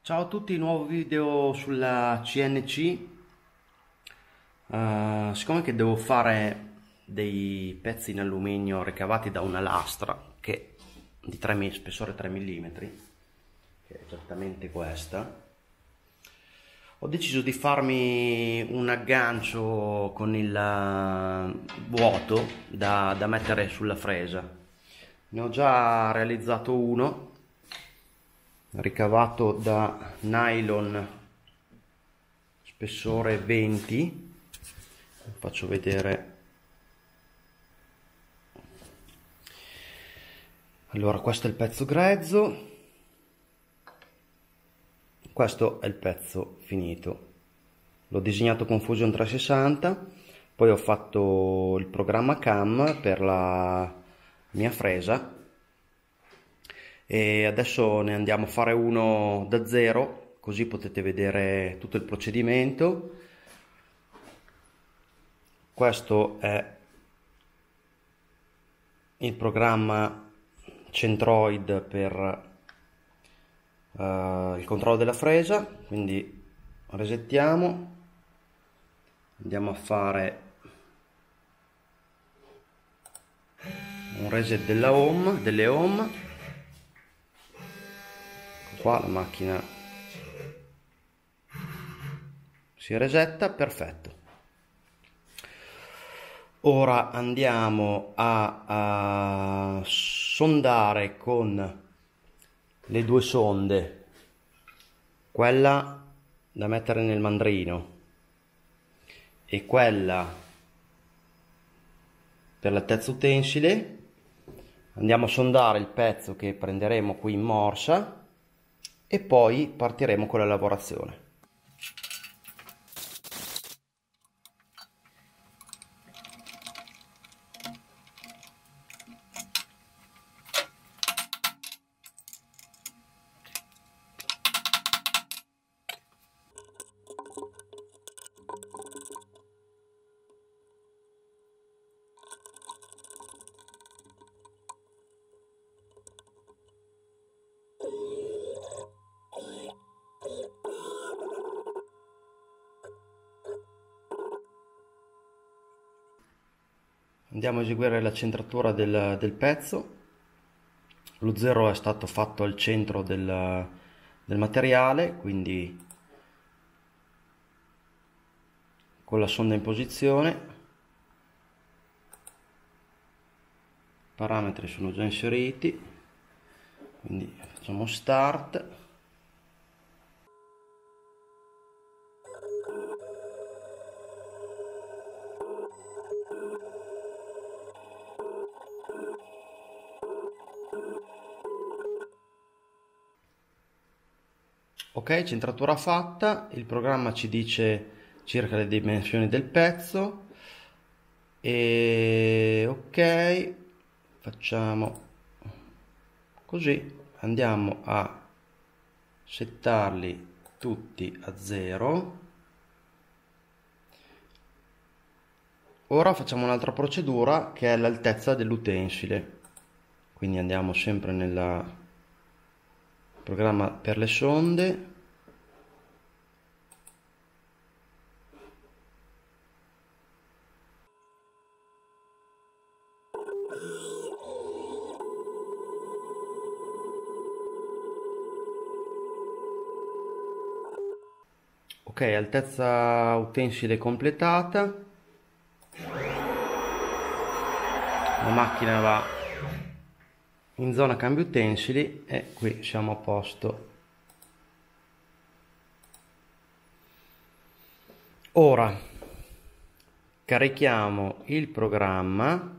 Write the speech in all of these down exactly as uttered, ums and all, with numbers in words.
Ciao a tutti, nuovo video sulla C N C. Eh, siccome che devo fare dei pezzi in alluminio ricavati da una lastra che di tre mi- spessore tre millimetri, che è esattamente questa, ho deciso di farmi un aggancio con il eh, vuoto da, da mettere sulla fresa. Ne ho già realizzato uno ricavato da nylon spessore venti. Faccio vedere. Allora, questo è il pezzo grezzo, questo è il pezzo finito. L'ho disegnato con Fusion trecentosessanta, poi ho fatto il programma CAM per la mia fresa e adesso ne andiamo a fare uno da zero, così potete vedere tutto il procedimento. Questo è il programma Centroid per uh, il controllo della fresa, quindi resettiamo, andiamo a fare un reset della home, delle home. Qua la macchina si resetta, perfetto. Ora andiamo a, a sondare con le due sonde, quella da mettere nel mandrino e quella per l'altezza utensile. Andiamo a sondare il pezzo che prenderemo qui in morsa e poi partiremo con la lavorazione. Andiamo a eseguire la centratura del, del pezzo. Lo zero è stato fatto al centro del, del materiale, quindi con la sonda in posizione. I parametri sono già inseriti, quindi facciamo start. Ok, centratura fatta, il programma ci dice circa le dimensioni del pezzo e ok, facciamo così, andiamo a settarli tutti a zero. Ora facciamo un'altra procedura che è l'altezza dell'utensile, quindi andiamo sempre nel programma per le sonde. Ok, altezza utensile completata. La macchina va in zona cambio utensili e qui siamo a posto. Ora carichiamo il programma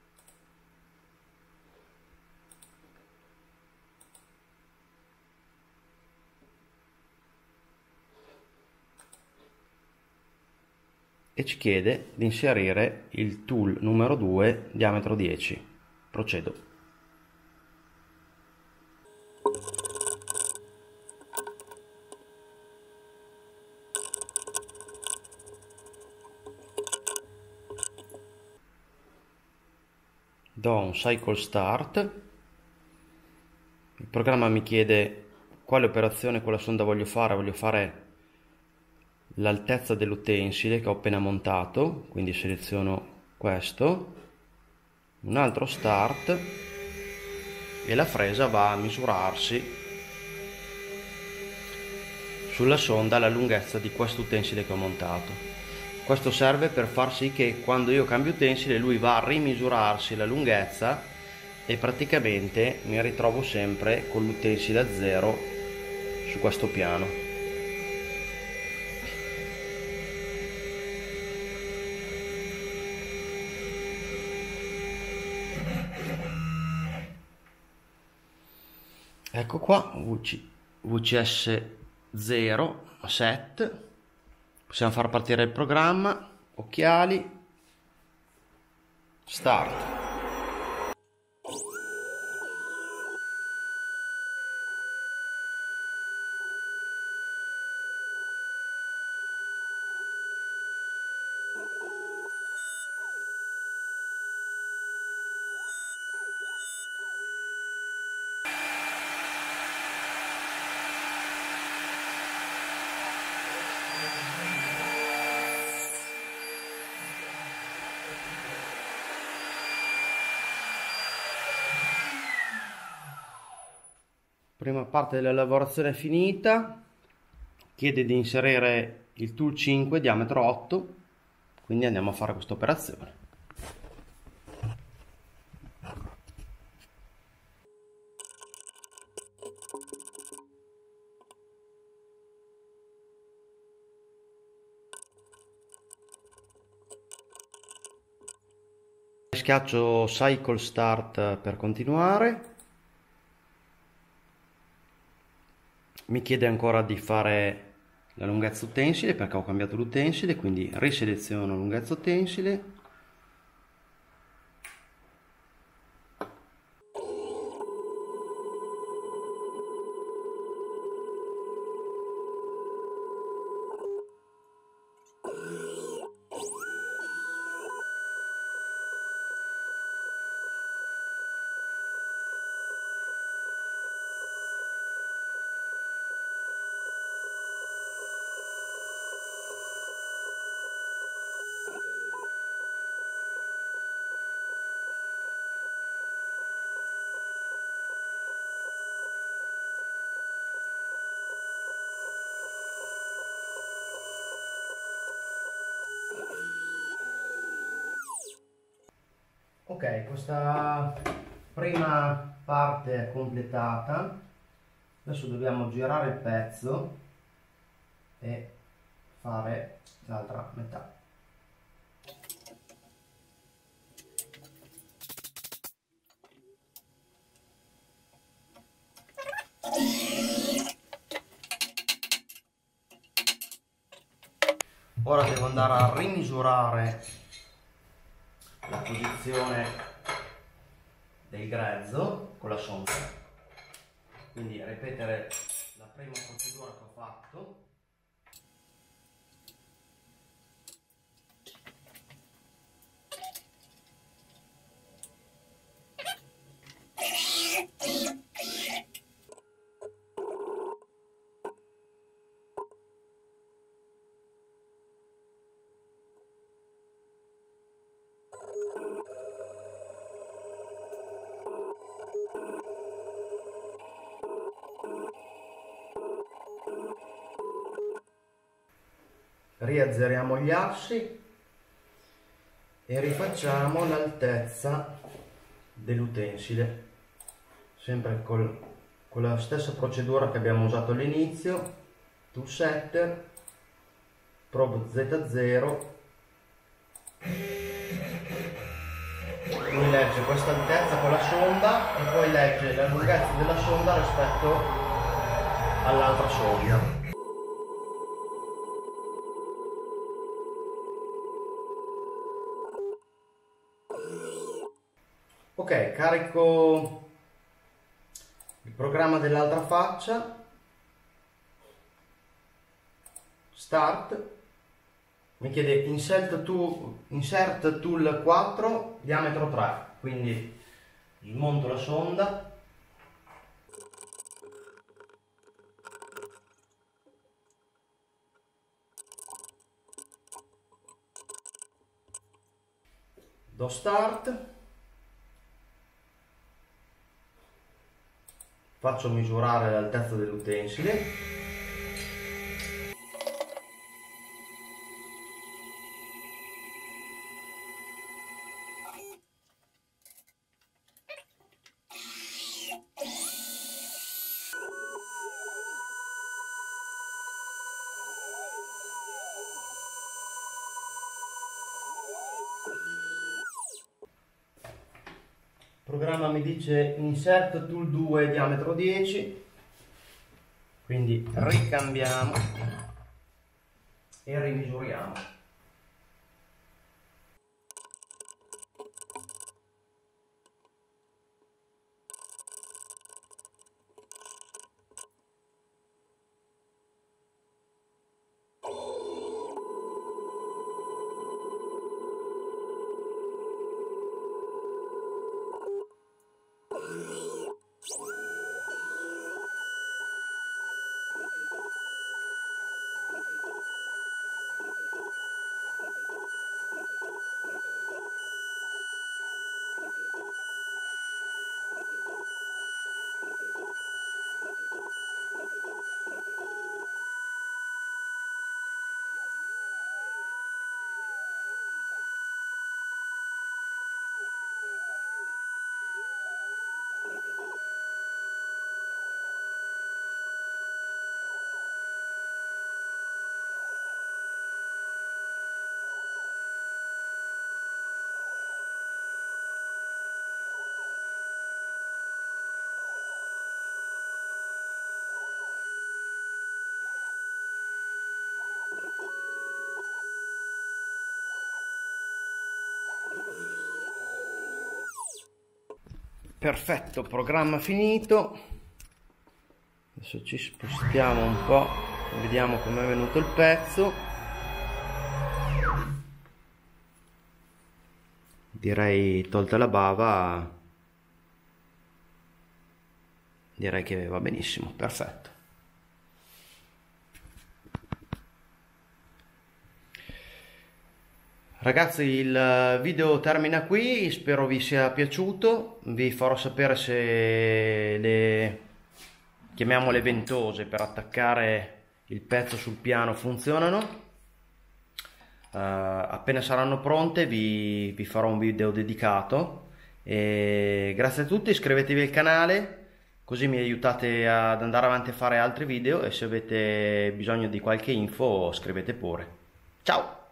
e ci chiede di inserire il tool numero due diametro dieci. Procedo. Do un cycle start. Il programma mi chiede quale operazione con la sonda voglio fare? Voglio fare l'altezza dell'utensile che ho appena montato, quindi seleziono questo, un altro start e la fresa va a misurarsi sulla sonda la lunghezza di questo utensile che ho montato. Questo serve per far sì che quando io cambio utensile lui va a rimisurarsi la lunghezza e praticamente mi ritrovo sempre con l'utensile a zero su questo piano. Ecco qua, V C S zero set, possiamo far partire il programma, occhiali, start. Prima parte della lavorazione è finita, chiede di inserire il tool cinque diametro otto, quindi andiamo a fare questa operazione. Schiaccio Cycle Start per continuare. Mi chiede ancora di fare la lunghezza utensile perché ho cambiato l'utensile, quindi riseleziono lunghezza utensile. Ok, questa prima parte è completata, adesso dobbiamo girare il pezzo e fare l'altra metà. Ora devo andare a rimisurare la posizione del grezzo con la sonda, quindi ripetere la prima procedura che ho fatto. Riazzeriamo gli assi e rifacciamo l'altezza dell'utensile, sempre col, con la stessa procedura che abbiamo usato all'inizio. Tool setter, probe Z zero, lui legge questa altezza con la sonda e poi legge la lunghezza della sonda rispetto all'altra sonda. Ok, carico il programma dell'altra faccia, start, mi chiede insert tool, insert tool quattro, diametro tre, quindi smonto la sonda, Do start, faccio misurare l'altezza dell'utensile. Il programma mi dice insert tool due diametro dieci, quindi ricambiamo e rimisuriamo. Perfetto, programma finito. Adesso ci spostiamo un po', vediamo com'è venuto il pezzo. Direi, tolta la bava, direi che va benissimo, perfetto. Ragazzi, il video termina qui, spero vi sia piaciuto, vi farò sapere se le, chiamiamole ventose, per attaccare il pezzo sul piano funzionano. Uh, appena saranno pronte vi, vi farò un video dedicato. E grazie a tutti, iscrivetevi al canale, così mi aiutate ad andare avanti a fare altri video, e se avete bisogno di qualche info scrivete pure. Ciao!